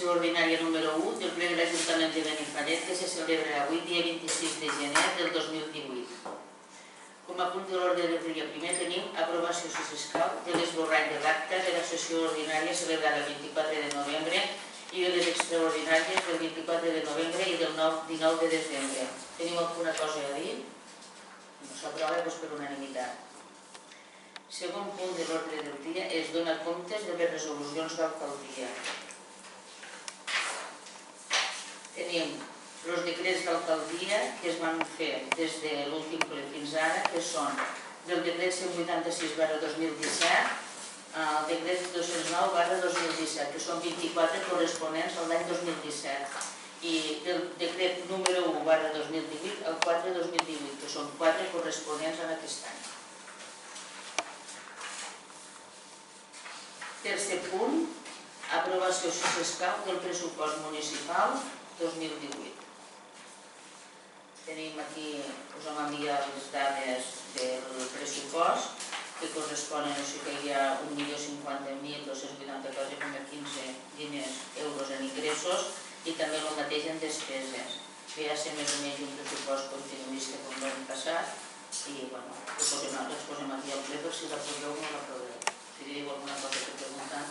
sessió ordinària número 1 del ple de l'Ajuntament de Benifallet que se celebra avui, dia 26 de gener del 2018. Com a punt de l'ordre del dia primer tenim aprovació, si s'escau, de l'esborrany de l'acta de la sessió ordinària celebrada el 24 de novembre i de les extraordinàries del 24 de novembre i del 19 de desembre. Teniu alguna cosa a dir? No s'aprova per unanimitat. Segon punt de l'ordre del dia es dona comptes de les resolucions d'alcaldia. Tenim els decrets d'alcaldia que es van fer des de l'últim ple fins ara, que són del decret 186/2017 al decret 209/2017, que són 24 corresponents a l'any 2017, i del decret número 1/2018 al 4/2018, que són 4 corresponents a aquest any. Tercer punt, aprovació, si s'escau, del pressupost municipal 2018. Tenim aquí, us hem enviat les dades del pressupost que corresponen, o sigui que hi ha 1.050.284,15 euros en ingressos i també el mateix en despeses. Ve a ser més o menys un pressupost continuista com l'any passat i les posem aquí al ple per si l'aproveu o no l'aproveu. Si teniu alguna cosa que preguntar.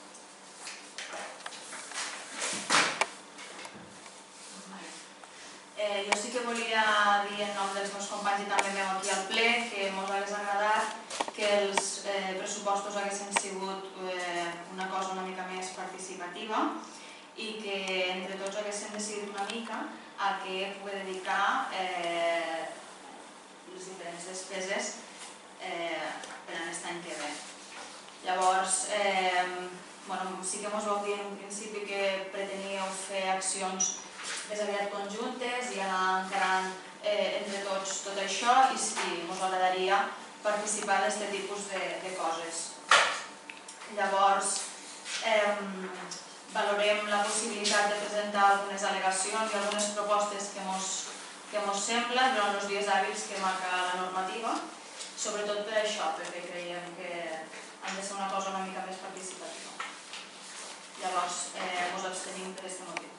Jo sí que volia dir en nom dels meus companys i també meu aquí al ple que ens hagués agradat que els pressupostos haguessin sigut una cosa una mica més participativa i que entre tots haguessin decidit una mica a què poder dedicar les diferents despeses per a aquest any que ve. Llavors, sí que ens vau dir en un principi que preteníeu fer accions més aviat conjuntes i anar encarant entre tots tot això i ens agradaria participar d'aquest tipus de coses. Llavors, valorem la possibilitat de presentar algunes al·legacions i algunes propostes que ens semblen durant els dies hàbils que marca la normativa, sobretot per això, perquè creiem que han de ser una cosa una mica més participativa. Llavors, ens abstenim per aquest motiu.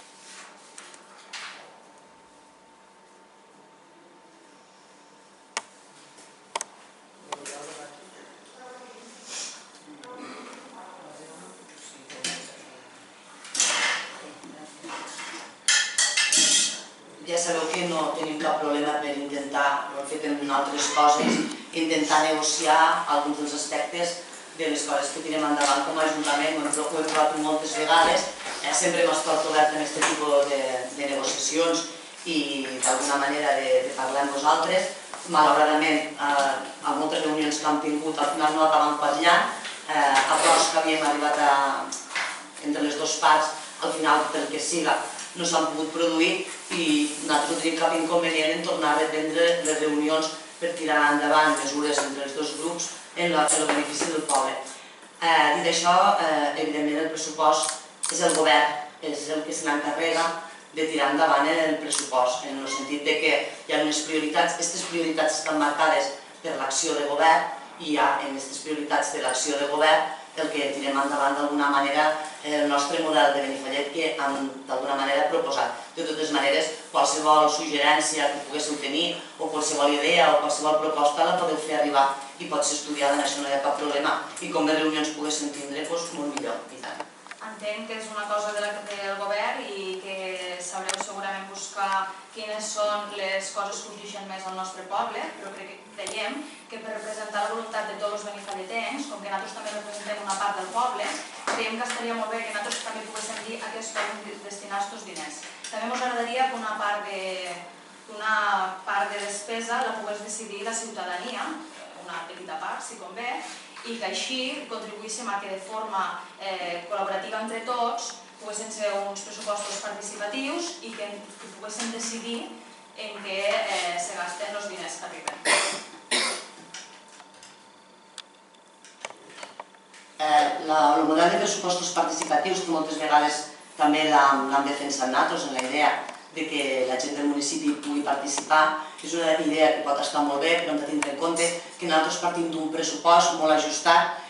Ja sabeu que no tenim cap problema per intentar, ho hem fet en altres coses, intentar negociar alguns dels aspectes de les coses que tirem endavant com a Ajuntament. Ho hem provat moltes vegades, sempre hem estat obert en aquest tipus de negociacions i d'alguna manera de parlar amb vosaltres. Malauradament, a moltes reunions que hem tingut al final no acabem quadrillant, acords que havíem arribat entre les dues parts, al final, pel que siga, no s'han pogut produir i nosaltres no tenim cap inconvenient en tornar a reprendre les reunions per tirar endavant mesures entre els dos grups en el benefici del poble. Dit això, evidentment el pressupost és el govern, és el que se n'encarrega de tirar endavant el pressupost, en el sentit que hi ha unes prioritats, aquestes prioritats estan marcades per l'acció de govern i hi ha en aquestes prioritats de l'acció de govern el que tirem endavant d'alguna manera el nostre model de Benifallet que hem d'alguna manera proposat. De totes maneres, qualsevol suggerència que poguéssiu tenir o qualsevol idea o qualsevol proposta la podeu fer arribar i pot ser estudiada, en això no hi ha cap problema. I com més reunions poguéssim tindre, doncs molt millor. Entenc que és una cosa del govern i que sabreu segurament buscar quines són les coses que urgeixen més al nostre poble, però creiem que per representar la voluntat de tots els benifalletens, com que nosaltres també representem una part del poble, creiem que estaria molt bé que nosaltres també poguéssim dir a què es poden destinar aquests diners. També ens agradaria que una part de despesa la pogués decidir la ciutadania, una petita part, si convé, i que així contribuíssim a que de forma col·laborativa entre tots poguessin ser uns pressupostos participatius i que poguéssim decidir en què se gasten els diners que arriben. El model de pressupostos participatius que moltes vegades també l'hem defensat nosaltres en la idea de que la gent del municipi pugui participar. És una idea que pot estar molt bé, però hem de tindre en compte que nosaltres partim d'un pressupost molt ajustat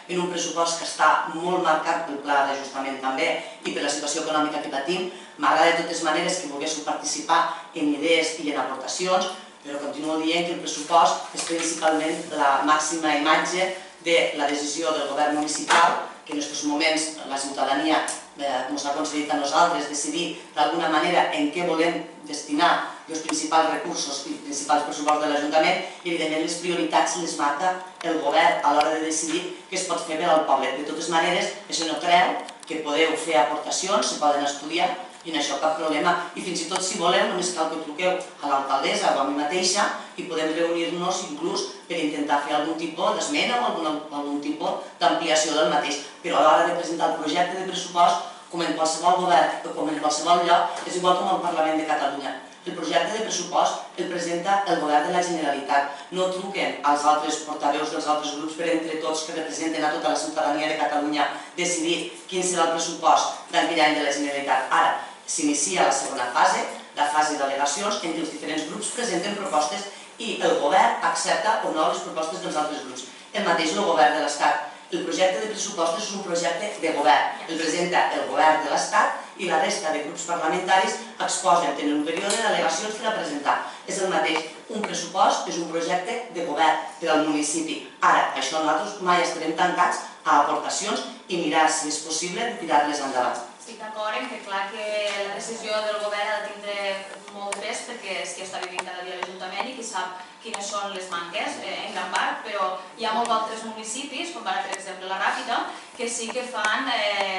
en un pressupost que està molt marcat pel pla d'ajustament també i per la situació econòmica que patim. M'agrada de totes maneres que volguéssiu participar en idees i en aportacions, però continuo dient que el pressupost és principalment la màxima imatge de la decisió del govern municipal, que en aquests moments la ciutadania ens ha concedit a nosaltres decidir d'alguna manera en què volem destinar els principals recursos i els principals pressupostos de l'Ajuntament i, evidentment, les prioritats les marca el govern a l'hora de decidir què es pot fer per al poble. De totes maneres, això no treu que podeu fer aportacions, se poden estudiar i en això cap problema. I fins i tot, si voleu, només cal que truqueu a l'alcaldessa o a mi mateixa i podem reunir-nos inclús per intentar fer algun tipus d'esmena o algun tipus d'ampliació del mateix. Però a l'hora de presentar el projecte de pressupost, com en qualsevol govern o com en qualsevol lloc, és igual com al Parlament de Catalunya. El projecte de pressupost el presenta el govern de la Generalitat. No truquen als altres portaveus dels altres grups per entre tots que representen a tota la ciutadania de Catalunya decidir quin serà el pressupost d'aquell any de la Generalitat. Ara, s'inicia la segona fase, la fase d'al·legacions, en què els diferents grups presenten propostes i el govern accepta o no les propostes dels altres grups. El mateix el govern de l'Estat. El projecte de pressupostos és un projecte de govern. El presenta el govern de l'Estat i la resta de grups parlamentaris exposen, tenen un període d'al·legacions per a presentar. És el mateix. Un pressupost és un projecte de govern per al municipi. Ara, això nosaltres mai estarem tancats a aportacions i mirar si és possible de tirar-les endavant. Estic d'acord en que clar que la decisió del govern ha de tindre molt de pes perquè és qui està vivint cada dia a l'Ajuntament i qui sap quines són les manques en gran part, però hi ha molts altres municipis, com ara per exemple la Ràpita, que sí que fan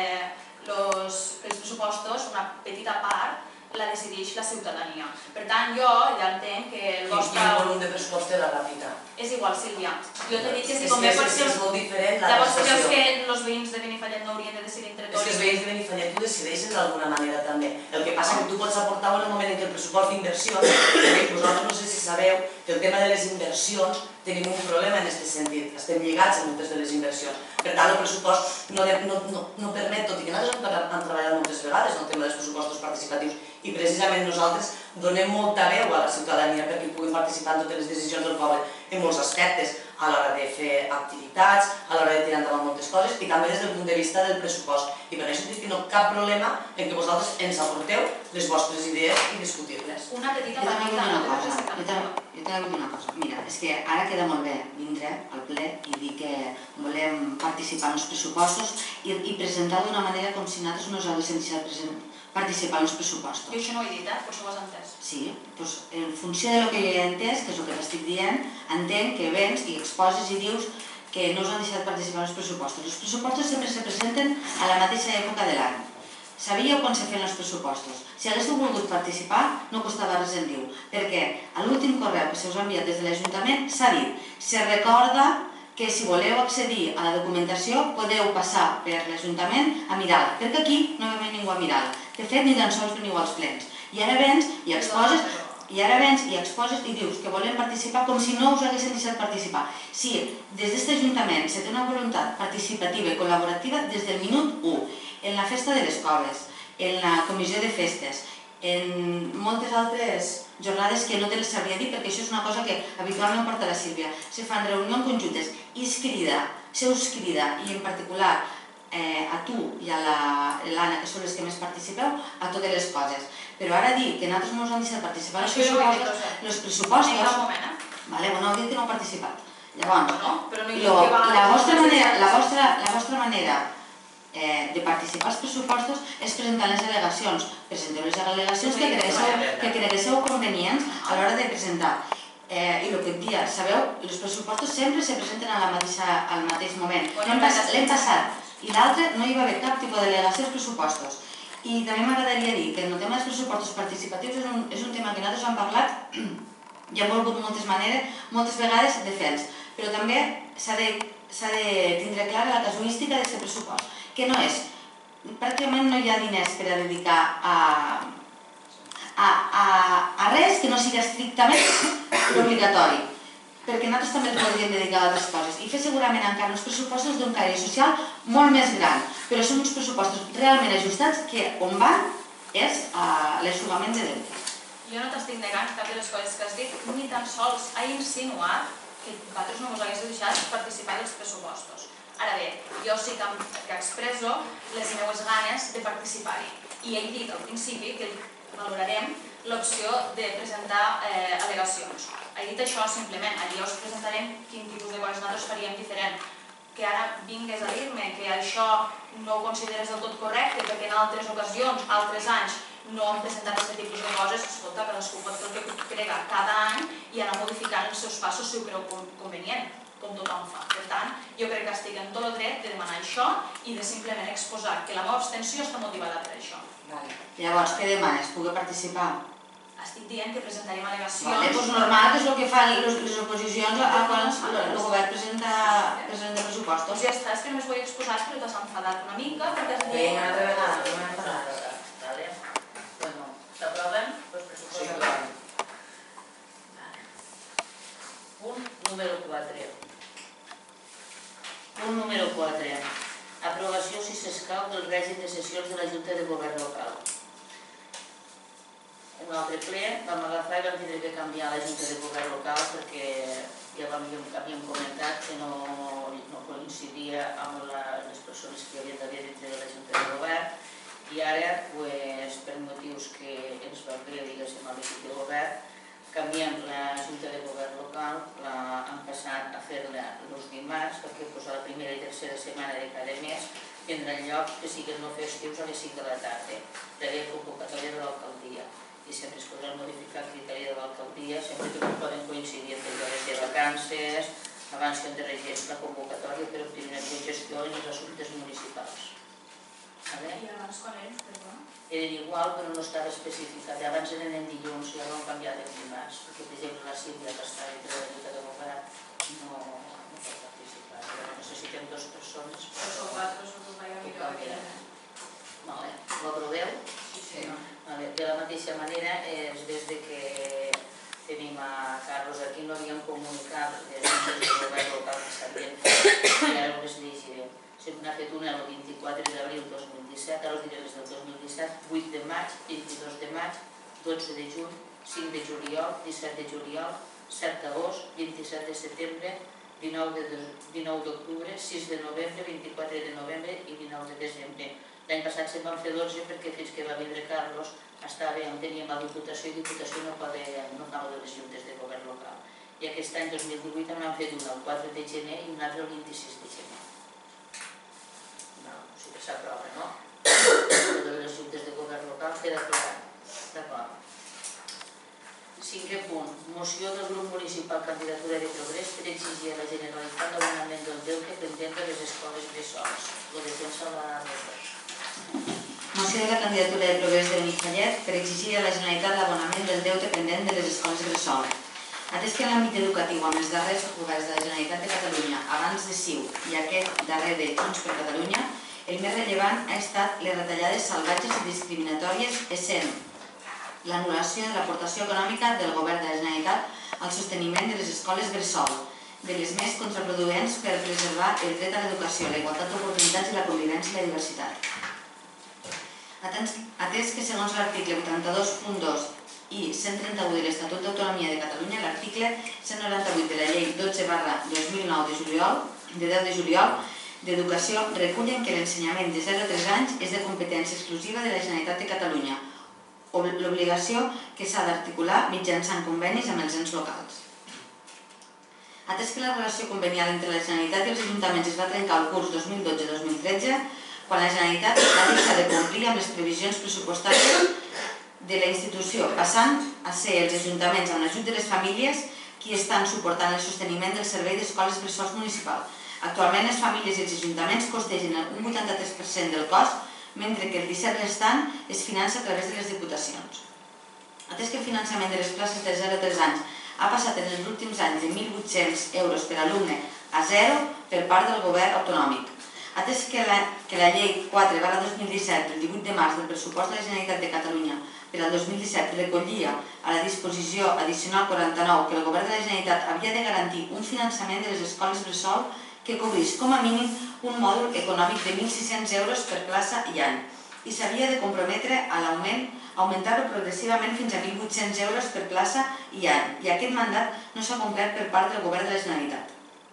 els pressupostos, una petita part, la decideix la ciutadania. Per tant, jo ja entenc que el vostre... Quin volum de pressupost té la Ràpita? És igual, Sílvia. Jo t'he dit que si com bé pot ser... És molt diferent la llavors decisió. creus que els veïns de Benifallet no haurien de decidir entre tots? És que els veïns de Benifallet ho decideixen d'alguna manera també. El que passa és que tu pots aportar en el moment en què el pressupost d'inversions, vosaltres no sé si sabeu que el tema de les inversions tenim un problema en aquest sentit, estem lligats a moltes de les inversions. Per tant, el pressupost no permet, tot i que nosaltres hem treballat moltes vegades en el tema dels pressupostos participatius i precisament nosaltres donem molta veu a la ciutadania perquè puguin participar en totes les decisions del poble en molts aspectes, a l'hora de fer activitats, a l'hora de tirar endavant moltes coses i també des del punt de vista del pressupost. I per això dic que no hi ha cap problema en què vosaltres ens aporteu les vostres idees i discutir-les. Una petita Jo petita. t'he de dir una cosa. Mira, és que ara queda molt bé vindre al ple i dir que volem participar en els pressupostos i presentar d'una manera com si nosaltres no ens haguéssim deixat participar en els pressupostos. Jo això no ho he dit, potser ho has entès. Sí, doncs en funció del que jo he entès, que és el que t'estic dient, entenc que vens i exposes i dius que no us han deixat participar en els pressupostos. Els pressupostos sempre se presenten a la mateixa època de l'any. Sabíeu quan se feien els pressupostos. Si haguéssiu volgut participar, no costava res en dir-ho, perquè a l'últim correu que se us ha enviat des de l'Ajuntament s'ha dit, se recorda que si voleu accedir a la documentació podeu passar per l'Ajuntament a mirar-la, perquè aquí no ve ningú a mirar-la. De fet, ni tan sols veniu als plens. I ara vens i exposes i dius que volem participar com si no us haguessin deixat participar. Si des d'aquest Ajuntament se té una voluntat participativa i col·laborativa des del minut 1, en la festa de les coves, en la comissió de festes, en moltes altres jornades que no te les sabria dir perquè això és una cosa que habitualment porta la Sílvia. Se fan reunions conjuntes i se us crida i en particular a tu i a l'Anna, que són les que més participeu, a totes les coses. Però ara dir que nosaltres no ens han deixat participar en els pressupostos... En cap moment, Vale, bueno, heu dit que no heu participat. Llavors, la vostra manera de participar als pressupostos és presentar les al·legacions. Presenteu les al·legacions que creguéssiu convenients a l'hora de presentar. I el que et dia, sabeu, els pressupostos sempre se presenten al mateix moment. L'hem passat i l'altre no hi va haver cap tipus d'al·legació als pressupostos. I també m'agradaria dir que el tema dels pressupostos participatius és un tema que nosaltres hem parlat i hem volgut moltes vegades de fer-los, però també s'ha de tindre clara la casuística d'aquest pressupost, que no és, pràcticament no hi ha diners per a dedicar a res que no sigui estrictament obligatori, perquè nosaltres també ens podríem dedicar a altres coses i fer segurament encara uns pressupostos d'un caire social molt més gran, però són uns pressupostos realment ajustats que on van és l'aixugament de deute. Jo no t'estic negant cap de les coses que has dit, ni tan sols ha insinuat que vosaltres no us haguéssiu deixat participar dels pressupostos. Ara bé, jo sí que expresso les meves ganes de participar-hi. I he dit al principi que valorarem l'opció de presentar al·legacions. He dit això simplement, allà us presentarem quin tipus de coses nosaltres faríem diferent. Que ara vingués a dir-me que això no ho consideres del tot correcte perquè en altres ocasions, altres anys, no han presentat aquest tipus de coses, escolta, cadascú pot fer el que crega cada any i anar modificant els seus passos si ho creu convenient, com tothom fa. Per tant, jo crec que estic en tot el dret de demanar això i de simplement exposar que la meva abstenció està motivada per això. Llavors, què demanes? Poder participar? Estic dient que presentarem al·legacions. Doncs normal, que és el que fan les oposicions quan el govern presenta pressupostos. Doncs ja està, és que només ho he exposat, però t'has enfadat una mica perquè has dit... Vinga, una altra vegada, no m'he enfadat. Bueno, s'aproven els pressupostos? Sí, clar. Punt número 4. Punt número 4. Aprovació, si s'escau, del règim de sessions de la Junta de Govern Local. Un altre ple vam agafar i vam tindre que canviar la Junta de Govern Local perquè ja havíem comentat que no coincidia amb les persones que hi havia d'haver dintre de la Junta de Govern i ara, per motius que ens va bé, diguéssim, a l'equip de govern, canviem la Junta de Govern Local, hem passat a fer-la els dimarts perquè la primera i tercera setmana de cada mes tindran lloc que siguin no festius a les 5 de la tarda, prèvia convocatòria de l'alcaldia. I sempre es podran modificar el criteri de l'alcaldia, sempre que poden coincidir en períodes de vacances, abans que endarregeix la convocatòria per obtenir una congestió en els assumptes municipals. I abans quan eren, perdó? Eren igual, però no estava especificat. Abans eren en dilluns i ara ho han canviat en dimarts, perquè, per exemple, la Sílvia, que està dintre de la Junta de Govern, no pot participar. Necessitem 2 persones. 2 o 4, o tu vaig a millor. Ho aproveu? Sí. De la mateixa manera, des que tenim a Carlos aquí, no havíem comunicat des del govern local que sabien que ara les llegirem. Sempre n'ha fet una el 24 d'abril 2017, ara els diré des del 2017, 8 de maig, 22 de maig, 12 de juny, 5 de juliol, 17 de juliol, 7 d'agost, 27 de setembre, 19 d'octubre, 6 de novembre, 24 de novembre i 19 de desembre. L'any passat se'n van fer 12 perquè fins que va vindre Carlos estava on teníem la Diputació i Diputació no anava de les juntes de govern local. I aquest any 2018 en van fet una el 4 de gener i una altra el 26 de gener. O sigui que s'aprova, no? De les juntes de govern local queda aprovat. D'acord. 5è punt. Moció del grup municipal Candidatura de Progrés per exigir a la Generalitat l'abonament del deute pendent de les escoles bressols. Ho defensa la Rosa. Moció de la candidatura de Progrés de Benifallet per exigir a la Generalitat l'abonament del deute pendent de les escoles bressol. Atès que en l'àmbit educatiu, amb els darrers governs de la Generalitat de Catalunya, abans de CiU i aquest darrer de Junts per Catalunya, el més rellevant ha estat les retallades salvatges i discriminatòries, essent l'anul·lació de l'aportació econòmica del govern de la Generalitat al sosteniment de les escoles bressol, de les més contraproduents per preservar el dret a l'educació, la igualtat d'oportunitats i la convivència i la diversitat. Atès que segons l'article 82.2 i 131 de l'Estatut d'Autonomia de Catalunya, l'article 198 de la Llei 12/2009 de 10 de juliol d'Educació recullen que l'ensenyament de 0 a 3 anys és de competència exclusiva de la Generalitat de Catalunya, l'obligació que s'ha d'articular mitjançant convenis amb els ens locals. Atès que la relació convenial entre la Generalitat i els ajuntaments es va trencar el curs 2012-2013, quan la Generalitat va deixar de complir amb les previsions pressupostàries de la institució, passant a ser els ajuntaments amb l'ajut de les famílies qui estan suportant el sosteniment del servei d'escoles bressols municipal. Actualment les famílies i els ajuntaments costegen un 83% del cost, mentre que el 17% restant es finança a través de les diputacions. Atès que el finançament de les places de 0 a 3 anys ha passat en els últims anys de 1.800 euros per alumne a 0 per part del govern autonòmic. Atès que la Llei 4/2017 del 18 de març del pressupost de la Generalitat de Catalunya per al 2017 recollia a la disposició addicional 49 que el govern de la Generalitat havia de garantir un finançament de les escoles bressol que cobrís com a mínim un mòdul econòmic de 1.600 euros per plaça i any i s'havia de comprometre a augmentar-ho progressivament fins a 1.800 euros per plaça i any, i aquest mandat no s'ha complert per part del govern de la Generalitat.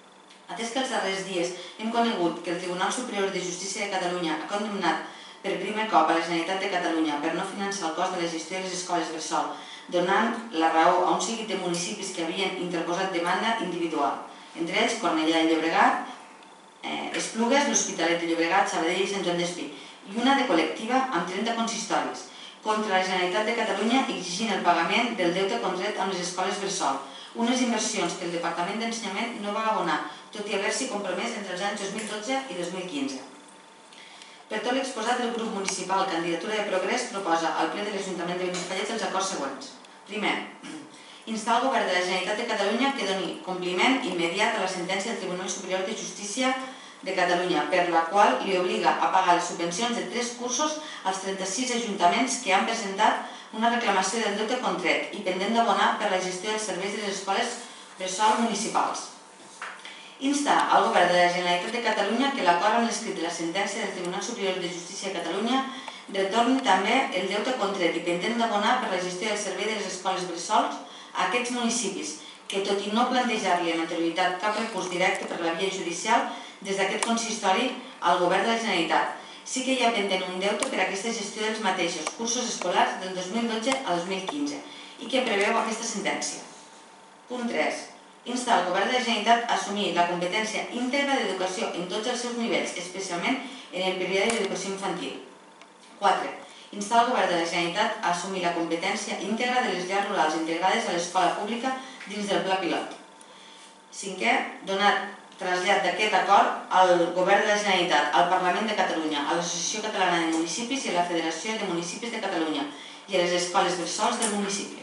Atès que els darrers dies hem conegut que el Tribunal Superior de Justícia de Catalunya ha condemnat per primer cop a la Generalitat de Catalunya per no finançar el cost de la gestió de les escoles bressol, donant la raó a un seguit de municipis que havien interposat demanda individual, entre ells Cornellà de Llobregat, Esplugues, l'Hospitalet de Llobregat, Sabadell i Sant Joan d'Espí, i una de col·lectiva amb 30 consistoris, contra la Generalitat de Catalunya exigint el pagament del deute contret amb les escoles bressol, unes inversions que el Departament d'Ensenyament no va abonar, tot i haver-s'hi compromès entre els anys 2012 i 2015. Per tot l'exposat, el grup municipal Candidatura de Progrés proposa al ple de l'Ajuntament de Benifallet els acords següents. Primer, instar el Govern de la Generalitat de Catalunya que doni compliment immediat a la sentència del Tribunal Superior de Justícia de Catalunya, per la qual li obliga a pagar les subvencions de 3 cursos als 36 ajuntaments que han presentat una reclamació del deute contret i pendent d'abonar per la gestió dels serveis de les escoles bressol municipals. Insta al Govern de la Generalitat de Catalunya que l'acord amb l'escrit de la sentència del Tribunal Superior de Justícia de Catalunya retorni també el deute contret i pendent d'abonar per la gestió del servei de les escoles bressols a aquests municipis que, tot i no plantejar-li amb anterioritat cap recurs directe per la via judicial, des d'aquest consistori al Govern de la Generalitat, sí que hi ha pendent un deute per a aquesta gestió dels mateixos cursos escolars del 2012 a 2015 i que preveu aquesta sentència. Punt 3. Insta el Govern de la Generalitat a assumir la competència íntegra d'educació en tots els seus nivells, especialment en el període d'educació infantil. 4. Instar el Govern de la Generalitat a assumir la competència íntegra de les llars rurals integrades a l'escola pública dins del pla pilot. 5. Donar trasllat d'aquest acord al Govern de la Generalitat, al Parlament de Catalunya, a l'Associació Catalana de Municipis i a la Federació de Municipis de Catalunya i a les escoles bressols del municipi.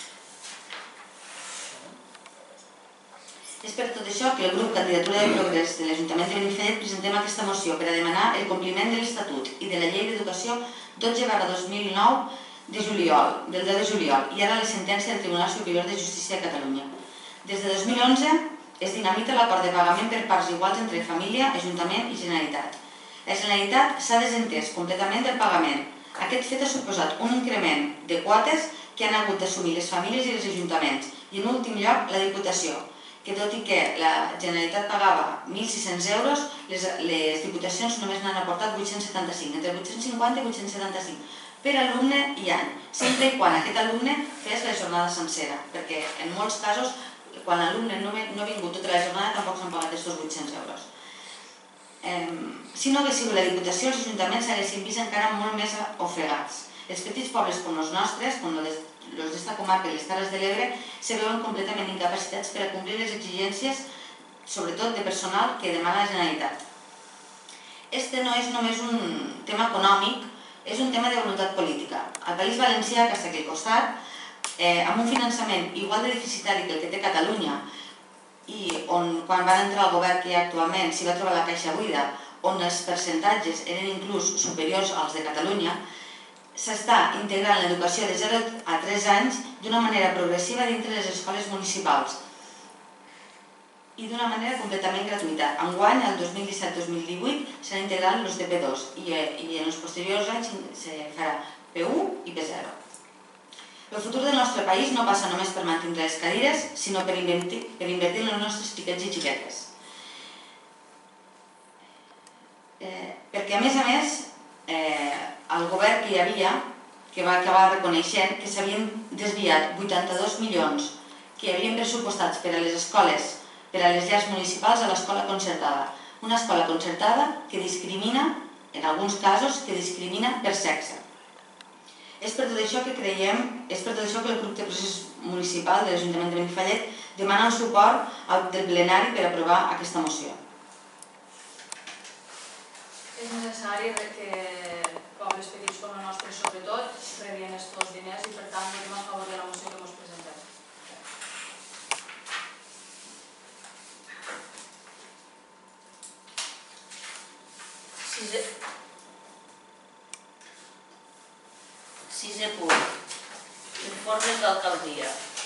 És per tot això que el grup Candidatura de Progrés de l'Ajuntament de Benifallet presentem aquesta moció per a demanar el compliment de l'Estatut i de la Llei d'Educació 12/2009 del 10 de juliol i ara la sentència del Tribunal Superior de Justícia de Catalunya. Des de 2011 es dinamita l'acord de pagament per parts iguals entre família, Ajuntament i Generalitat. La Generalitat s'ha desentès completament del pagament. Aquest fet ha suposat un increment de quotes que han hagut d'assumir les famílies i els ajuntaments i, en últim lloc, la Diputació, que tot i que la Generalitat pagava 1.600 euros, les Diputacions només n'han aportat 875, entre 850 i 875 per alumne i any, sempre i quan aquest alumne fes la jornada sencera, perquè en molts casos, quan l'alumne no ha vingut tota la jornada, tampoc s'han pagat aquests 800 euros. Si no hagués sigut la Diputació, els ajuntaments s'haguessin vist encara molt més ofegats. Els petits pobles com els nostres, com els d'esta comarca i les Terres de l'Ebre, se veuen completament incapacitats per a complir les exigències, sobretot de personal, que demana la Generalitat. Este no és només un tema econòmic, és un tema de voluntat política. Al País Valencià, que està aquí al costat, amb un finançament igual de deficitari que el que té Catalunya i on, quan van entrar al govern que hi ha actualment, s'hi va trobar la caixa buida, on els percentatges eren inclús superiors als de Catalunya, s'està integrant l'educació de 0 a 3 anys d'una manera progressiva dintre les escoles municipals i d'una manera completament gratuïta. Enguany, el 2017-2018, s'han integrat els de P2 i en els posteriors anys se farà P1 i P0. El futur del nostre país no passa només per mantenir les cadires, sinó per invertir en els nostres xiquets i xiquetes. Perquè, a més, el govern que hi havia, que va acabar reconeixent que s'havien desviat 82 milions que hi havien pressupostats per a les escoles, per a les llars municipals, a l'escola concertada. Una escola concertada que discrimina, en alguns casos, que discrimina per sexe. És per tot això que creiem, és per tot això que el grup de procés municipal de l'Ajuntament de Benifallet demana el suport del plenari per aprovar aquesta moció. És necessari que pobles petits com el nostre, sobretot, rebien aquests diners i, per tant, votem a favor de la moció que ens presentem. Sisè punt. Informes d'alcaldia.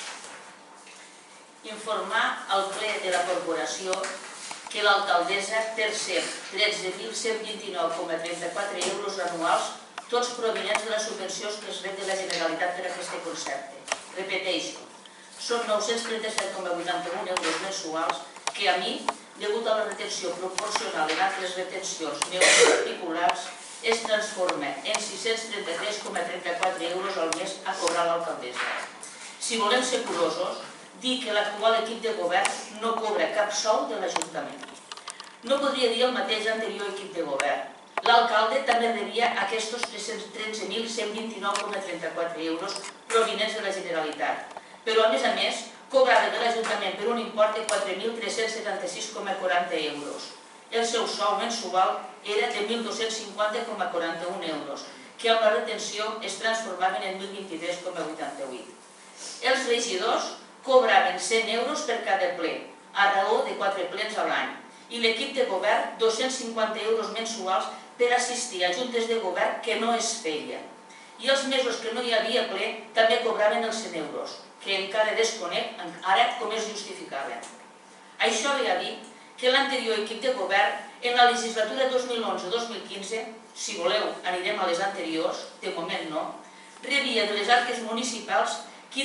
Informar al ple de la corporació que l'alcaldessa percep 13.129,34 euros anuals, tots provinents de les subvencions que es rep de la Generalitat per a aquest concepte. Repeteixo, són 937,81 euros mensuals que a mi degut a la retenció proporcional en altres retencions neoparticulars, es transforma en 633,34 euros al mes a cobrar l'alcaldessa. Si volem ser curosos, dir que l'actual equip de govern no cobra cap sou de l'Ajuntament. No podria dir el mateix anterior equip de govern. L'alcalde també rebia aquests 313.129,34 euros provinents de la Generalitat, però a més, cobrava de l'Ajuntament per un import de 4.376,40 euros. El seu sou mensual era de 1.250,41 euros, que amb la retenció es transformaven en 1.023,88. Els regidors cobraven 100 euros per cada ple, a raó de 4 plens a l'any, i l'equip de govern 250 euros mensuals per assistir a juntes de govern que no es feia. I els mesos que no hi havia ple també cobraven els 100 euros, que encara desconec ara com es justificaven. Això ve a dir que l'anterior equip de govern, en la legislatura 2011-2015, si voleu anirem a les anteriors, de moment no, rebia de les arques municipals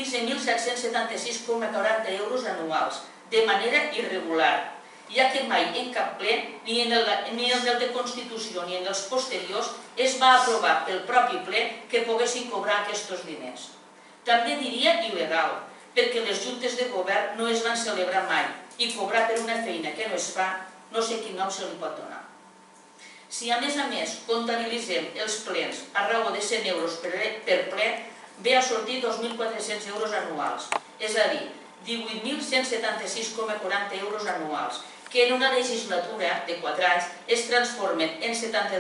15.776,40 euros anuals, de manera irregular, ja que mai en cap ple, ni en el de Constitució ni en els posteriors, es va aprovar pel propi ple que poguessin cobrar aquests diners. També diria il·legal, perquè les juntes de govern no es van celebrar mai i cobrar per una feina que no es fa, no sé quin nom se li pot donar. Si a més comptabilitzem els plens a raó de 100 euros per ple, ve a sortir 2.400 euros anuals, és a dir, 18.176,40 euros anuals, que en una legislatura de 4 anys es transformen en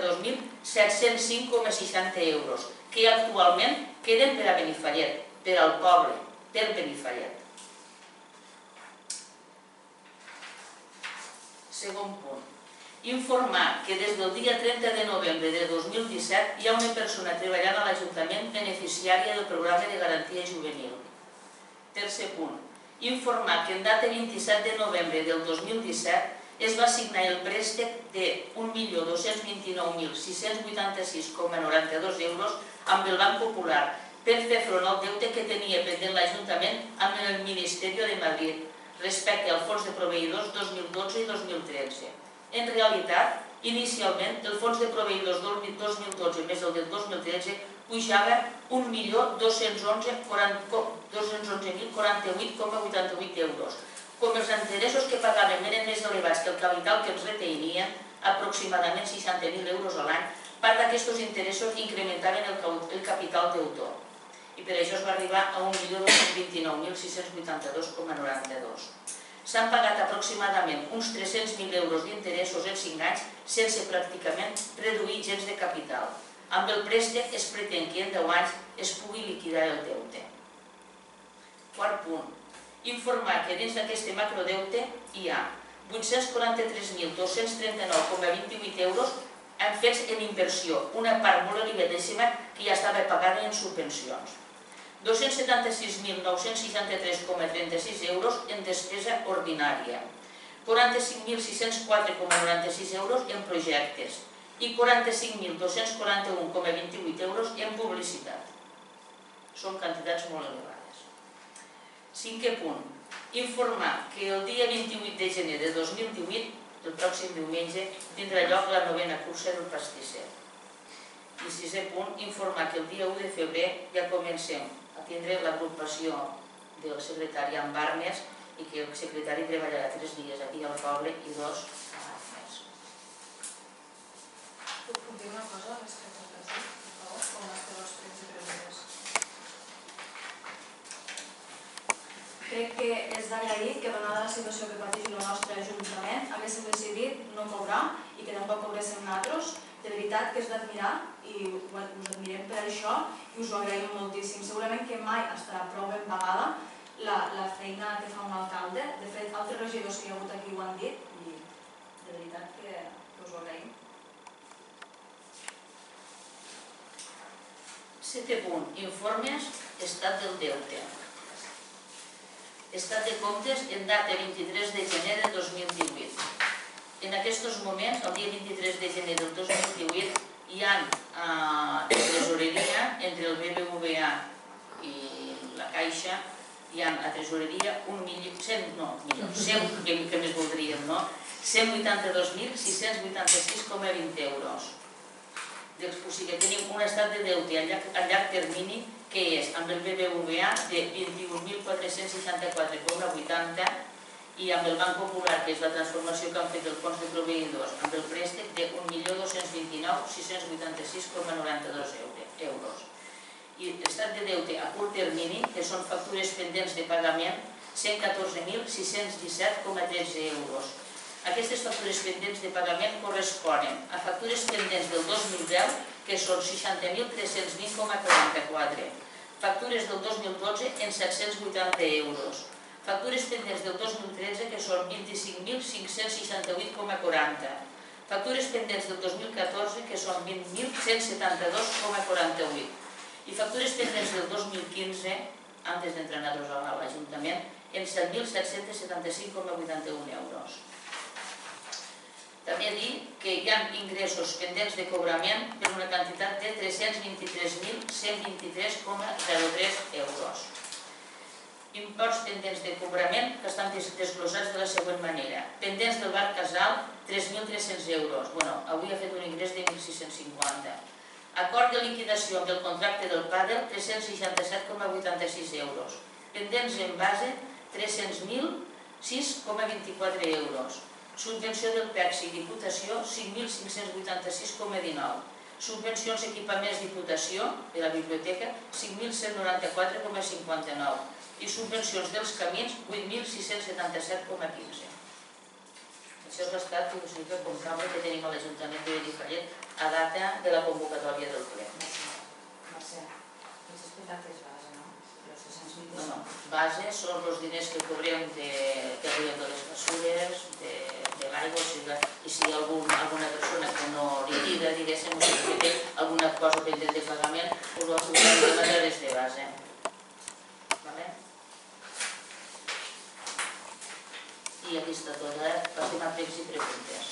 72.705,60 euros, que actualment queden per a Benifallet, per al poble, per Benifallet. Segon punt. Informar que des del dia 30 de novembre de 2017 hi ha una persona treballant a l'Ajuntament beneficiària del programa de garantia juvenil. Tercer punt. Informar que en data 27 de novembre del 2017 es va signar el préstec de 1.229.686,92 euros amb el Banc Popular per fer front al deute que tenia pendent l'Ajuntament amb el Ministeri de Madrid respecte al fons de proveïdors 2012 i 2013. En realitat, inicialment, el fons de proveïdors 2012 més el del 2013 pujava 1.211.048,88 euros. Com els interessos que pagaven eren més elevats que el capital que els retenien, aproximadament 60.000 euros a l'any, part d'aquests interessos incrementaven el capital deutor. I per això es va arribar a 1.229.682,92. S'han pagat aproximadament uns 300.000 euros d'interessos en 5 anys sense pràcticament reduir gens de capital. Amb el préstec es pretén que en 10 anys es pugui liquidar el deute. Quart punt. Informar que dins d'aquest macrodeute hi ha 843.239,28 euros fets en inversió, una part molt elevadíssima que ja estava pagada en subvencions. 276.963,36 euros en despesa ordinària, 45.604,96 euros en projectes i 45.241,28 euros en publicitat. Són quantitats molt elevades. Cinquè punt. Informar que el dia 28 de gener de 2018, el pròxim diumenge, tindrà lloc la 9ª cursa del pastisser. I sisè punt. Informar que el dia 1 de febrer ja comencem a tindre l'agrupació del secretari en Barnes i que el secretari treballarà 3 dies aquí al poble i 2 a Barnes. Puc dir una cosa respecte al cas, per favor, com les teves preguntes? Crec que és d'agrair que, donada la situació que pateix el nostre Ajuntament, haguéssim decidit no cobrar i que tampoc cobréssim nosaltres. De veritat que és d'admirar i us admirem per això i us ho agraïm moltíssim. Segurament que mai estarà prou ben pagada la feina que fa un alcalde. De fet, altres regidors que hi ha hagut aquí ho han dit i de veritat que us ho agraïm. Setè punt. Informes, estat del deute. Estat de comptes en data 23 de gener de 2018. En aquests moments, el dia 23 de gener del 2018, hi ha tresoreria entre el BBVA i la Caixa hi ha a tresoreria 100.000, que més voldríem, no? 182.686,20 euros. O sigui que tenim un estat de deute a llarg termini que és amb el BBVA de 21.464,80 i amb el Banc Popular, que és la transformació que han fet del fons de proveïdors, amb el préstec de 1.229.686,92 euros. I l'estat de deute a curt termini, que són factures pendents de pagament, 114.617,13 euros. Aquestes factures pendents de pagament corresponen a factures pendents del 2010, que són 60.320,44, factures del 2012 en 780 euros, factures pendents del 2013, que són 25.568,40, factures pendents del 2014, que són 20.172,48, i factures pendents del 2015, antes d'entrar a l'Ajuntament, en 7.775,81 euros. També dir que hi ha ingressos pendents de cobrament per una quantitat de 323.123,03 euros. Imports pendents de cobrament que estan desglosats de la següent manera. Pendents del Bar Casal, 3.300 euros. Avui ha fet un ingrés de 1.650. Acord de liquidació amb el contracte del Padel, 367,86 euros. Pendents en base, 300.006,24 euros. Subvenció del PECSI i Diputació, 5.586,19. Subvencions equipaments Diputació de la Biblioteca, 5.194,59. I subvencions dels camins, 8.677,15. Això és l'estat comptable que tenim a l'Ajuntament de Benifallet a data de la convocatòria del ple. Mercè, ens explicat que és base, no? No, base són els diners que cobrem de les bessures, de l'aigua, i si hi ha alguna persona que no liquida, diguéssim, o que té alguna cosa pendent de pagament, ho podem demanar des de base. I aquí està tot, passem a pregs i preguntes.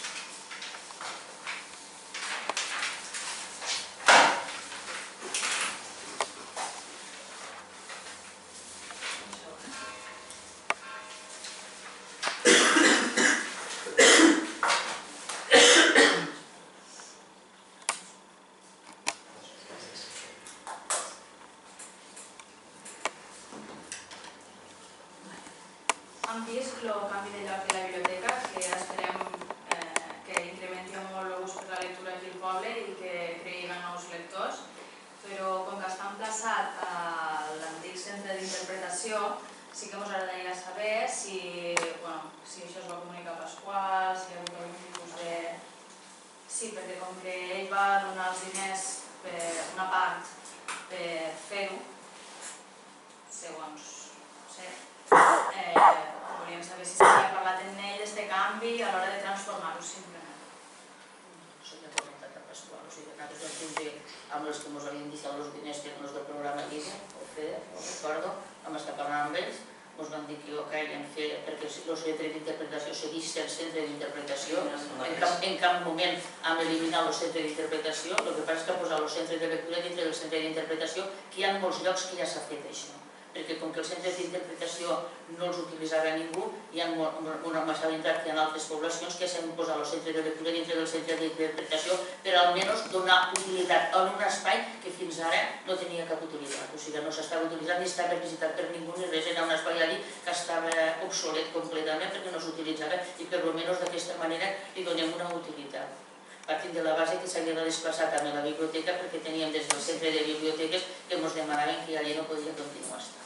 Hem vist el canvi de lloc de la biblioteca, que esperem que incrementi molt l'ús per la lectura aquí al poble i que creï nous lectors, però com que està emplaçat a l'antic centre d'interpretació, sí que ens agradaria saber si això es va comunicar a Pasqual, si hi ha hagut algun tipus de... Sí, perquè com que ell va donar els diners per una part per fer-ho, segons sé, volíem saber si s'havia parlat amb ell d'aquest canvi a l'hora de transformar-ho simplement. Això ja he comentat a Pasqual, nosaltres vam tindre amb els que ens havien deixat els diners que eren els del programa LIDE, o FEDER, ho recordo, vam estar parlant amb ells, ens van dir que ho caien fer, perquè el centre d'interpretació segueix sent centre d'interpretació, en cap moment hem eliminat el centre d'interpretació, el que passa és que ha posat el centre de lectura dintre del centre d'interpretació, que hi ha molts llocs que ja s'ha fet això. Perquè com que els centres d'interpretació no els utilitzava ningú, hi ha una massivitat que hi ha altres poblacions que s'han posat el centre de lectura dintre del centre d'interpretació per almenys donar utilitat a un espai que fins ara no tenia cap utilitat. O sigui, no s'estava utilitzant ni estava visitat per ningú ni res, era un espai allí que estava obsolet completament perquè no s'utilitzava i per almenys d'aquesta manera li donem una utilitat. Partint de la base que s'havia de desplaçar també a la biblioteca perquè teníem des del centre de biblioteques que ens demanaven que allí no podia continuar estant.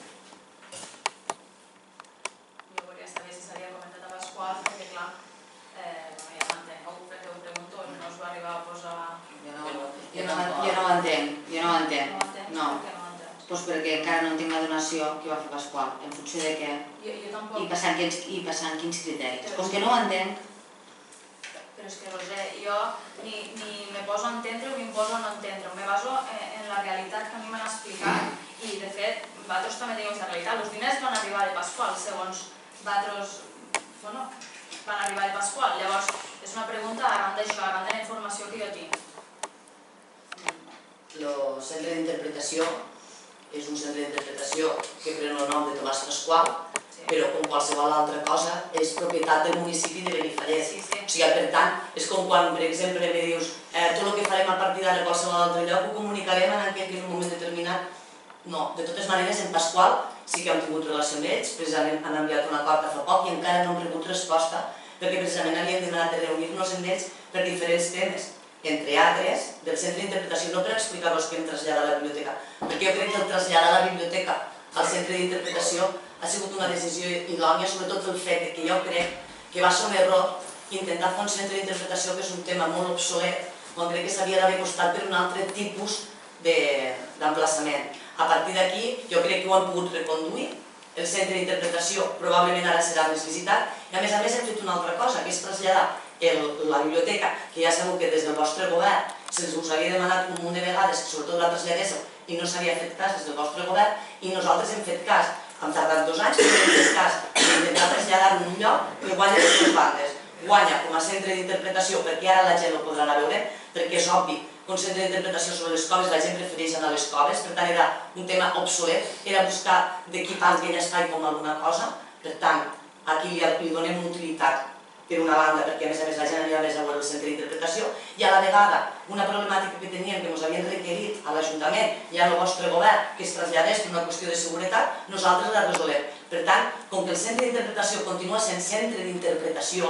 Jo volia saber si s'havia comentat a Pasqual, perquè clar, ja m'entenc, ho pregunto, no us va arribar a posar... Jo no ho entenc, No ho entenc? No. Per què no ho entenc? Doncs perquè encara no entenc la donació que va fer Pasqual, en funció de què Jo tampoc... i passant quins criteris. Com que no ho entenc... Però és que, Roser, jo ni me poso a entendre o m'imposo a no entendre. Me baso en la realitat que a mi m'han explicat i, de fet, vosaltres també teniu aquesta realitat. Els diners van arribar de Pasqual, segons vosaltres, van arribar de Pasqual. Llavors, és una pregunta arran d'això, arran de la informació que jo tinc. El centre d'interpretació és un centre d'interpretació que pren el nom de Tomàs Pasqual, però com qualsevol altra cosa és propietat del municipi de Benifallet. O sigui, per tant, és com quan, per exemple, me dius tot el que farem a partir d'ara a qualsevol altre lloc ho comunicarem en aquell que en un moment determinat. No, de totes maneres, en Pasqual sí que hem tingut relació amb ells, precisament han enviat una carta fa poc i encara no hem rebut resposta, perquè precisament havíem demanat de reunir-nos amb ells per diferents temes, entre altres, del centre d'interpretació, no per explicar-los què hem traslladat a la biblioteca, perquè jo crec que el traslladar la biblioteca al centre d'interpretació ha sigut una decisió idònia, sobretot pel fet que jo crec que va ser un error intentar fer un centre d'interpretació que és un tema molt obsolet, on crec que s'havia d'haver costat per un altre tipus d'emplaçament. A partir d'aquí, jo crec que ho han pogut reconduir, el centre d'interpretació probablement ara serà més visitat, i a més hem fet una altra cosa, que és traslladar la biblioteca, que ja sabeu que des del vostre govern se'ls us havia demanat un munt de vegades que sobretot la traslladéssiu i no s'havia fet cas des del vostre govern, i nosaltres hem fet cas. Hem tardat 2 anys, però hem fet cas d'intentar traslladar-ho en un lloc que guanya les dues bandes. Guanya com a centre d'interpretació, perquè ara la gent ho podrà anar a veure, perquè és obvi que un centre d'interpretació sobre les coves, la gent prefereix anar a les coves, per tant era un tema obsolet, era buscar d'equipar aquell espai com alguna cosa, per tant, aquí li donem utilitat per una banda, perquè a més la gent anirà més a veure el centre d'interpretació, i a la vegada una problemàtica que teníem, que ens havien requerit a l'Ajuntament i al vostre govern, que es traslladés per una qüestió de seguretat, nosaltres la resolem. Per tant, com que el centre d'interpretació continua sent centre d'interpretació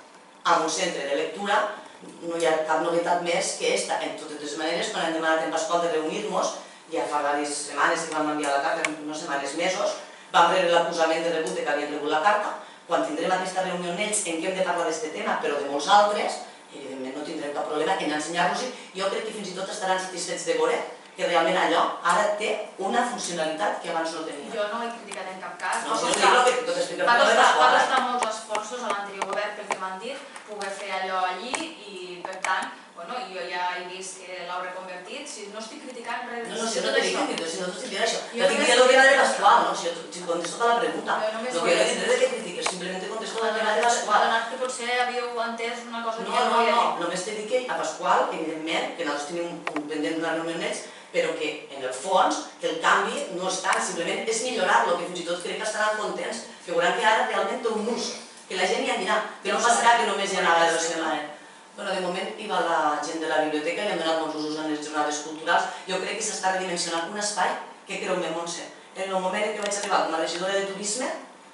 amb un centre de lectura, no hi ha cap novetat més que aquesta. En totes maneres, quan hem demanat en Pasqual de reunir-nos, ja fa diverses setmanes que vam enviar la carta, no setmanes, mesos, vam rebre l'acusament de rebut que havien rebut la carta. Quan tindrem aquesta reunió amb ells en què hem de parlar d'aquest tema, però de molts altres, evidentment no tindrem cap problema en ensenyar-los-hi. Jo crec que fins i tot estaran satisfets de veure que realment allò ara té una funcionalitat que abans no tenia. Jo no ho he criticat en cap cas. No, si no dic el que tot explica Va costar molts esforços a l'anterior govern, pel que m'han dit, poder fer allò allí i, per tant, jo ja he vist que l'heu reconvertit. Si no estic criticant res de tot això. No, si no t'estic dient això. Jo t'estic dient el tema de Pasqual, no? Si contesto a la pregunta. El que no tinc res de que critiques, simplement contesto el tema de Pasqual. M'ha donat que potser havíeu entès una cosa que jo no havia dit. Només t'he dit que a Pasqual, evidentment, que nosaltres tenim un pendent d'una reunió amb ells, però que, en el fons, que el canvi no és tant, simplement és millorar-lo, que fins i tot crec que estaran contents, que veuran que ara realment té un ús, que la gent hi anirà, que no passarà que només hi anava de 2 setmanes. Però de moment hi va la gent de la biblioteca, li han donat molts usos en les jornades culturals. Jo crec que s'està redimensionant un espai que, creu-me, Montse, en el moment en què vaig arribar com a regidora de turisme,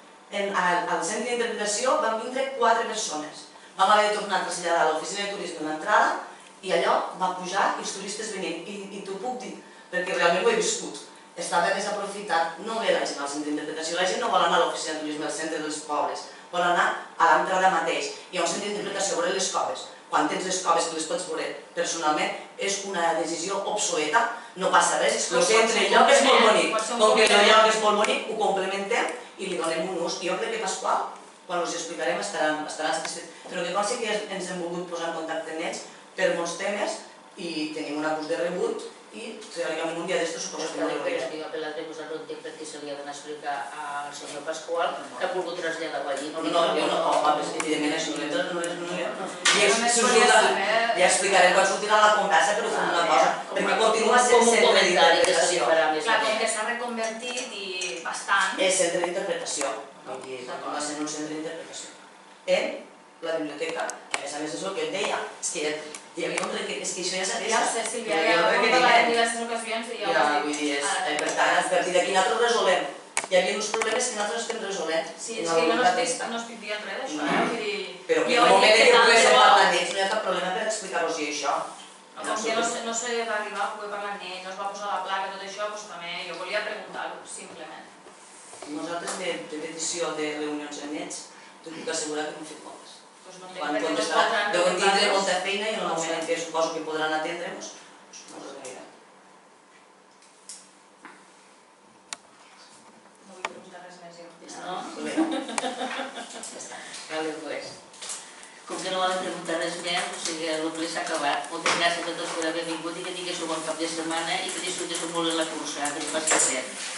al centre d'interpretació van vindre 4 persones. Vam haver de tornar a traslladar a l'oficina de turisme l'entrada i allò va pujar i els turistes venien. I t'ho puc dir, perquè realment ho he viscut. Estava desaprofitat, no ve la gent al centre d'interpretació, la gent no vol anar a l'oficina de turisme, al centre dels pobles, vol anar a l'entrada mateix. Hi ha un centre d'interpretació, veure les coves. Quan tens les coves que les pots veure personalment, és una decisió obsoleta, no passa res. El centre, el lloc és molt bonic. Com que el lloc és molt bonic, ho complementem i li donem un ús. I jo crec que Pasqual, quan us ho explicarem, estaran satisfets. Però que consti que ens hem volgut posar en contacte amb ells per molts temes i tenim un acus de rebut i teòricament un dia d'estos suposo que no hi hauria. Jo per l'altre costat no entenc perquè se li ha d'anar a explicar al senyor Pasqual que ha volgut traslladar-ho allí. No, evidentment això no és... Ja explicarem quan sortirà la conversa, però fem una cosa, perquè continua sent centre d'interpretació. Clar, com que s'ha reconvertit i bastant... És centre d'interpretació, continua sent un centre d'interpretació. En la biblioteca, que a més és el que et deia, és que hi havia un requerit, és que això ja s'ha Ja ho sé, Sílvia, ja ho hem parlat en diverses ocasions i ja ho has dit. Per tant, a partir d'aquí nosaltres resolem. Hi havia uns problemes que nosaltres estem resolent. Sí, és que jo no estic dient res d'això, però que en el moment que poguéssim parlar amb ells no hi ha cap problema per explicar-los això. Com que no se va arribar a poder parlar amb ells, no es va posar la placa, tot això, doncs també jo volia preguntar-ho, simplement. Nosaltres de petició de reunions amb ells, t'ho puc assegurar que no hem fet moltes. Quan contestaran, deuen tindre molta feina i en el moment en què suposo que podran atendre-nos, no us anirà. No vull preguntar res més jo. No? Vale, pues. Com que no volen preguntar res més, o sigui, el ple s'ha acabat. Moltes gràcies a tots per haver vingut i que tingués un bon cap de setmana i que disfrutes molt en la cursa, que li passi bé.